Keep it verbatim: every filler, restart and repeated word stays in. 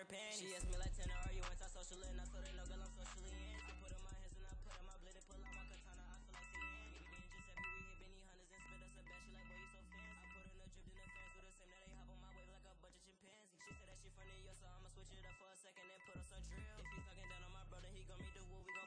her panties. She asked me like ten, are you anti-social? And I told her no, girl, I'm socially in. I put on my hands and I put on my blade and pull out my katana. I feel like seeing. Me and Giuseppe, we hit Benny Hunters and spit us a bag. She like, boy, you so fancy. I put her in the drip, then the fans do the same. Now they hop on my wave like a bunch of chimpanzees. She said that she from New York, so I'ma switch it up for a second and put on some drill. If he talking down on my brother, he gon' meet the wool. We gon'